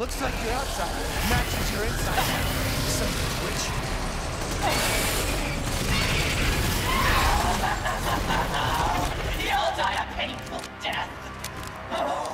Looks like your outside matches your inside. Son of a witch. You'll die a painful death. Oh.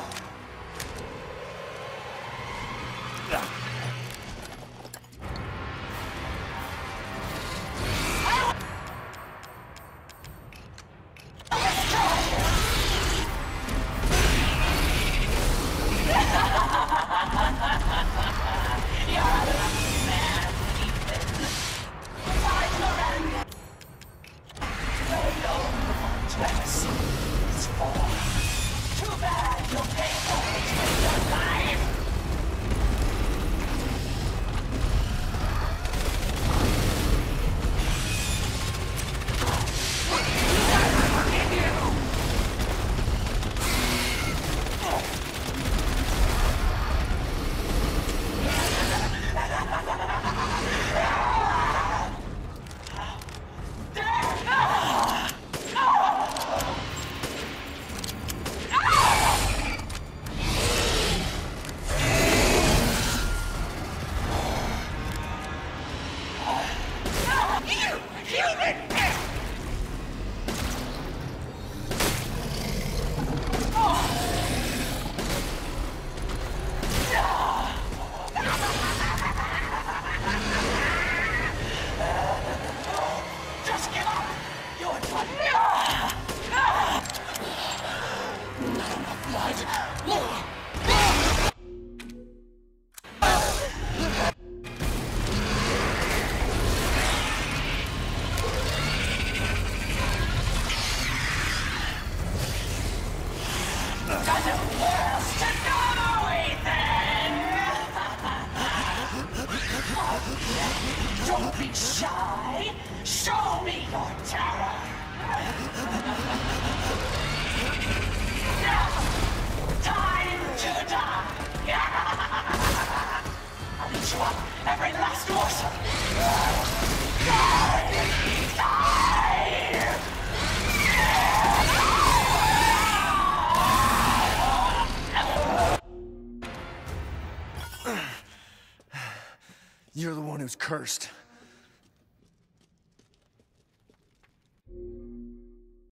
Don't be shy! Show me your terror! Now, time to die! I'll eat you up, every last morsel! Die! You're the one who's cursed.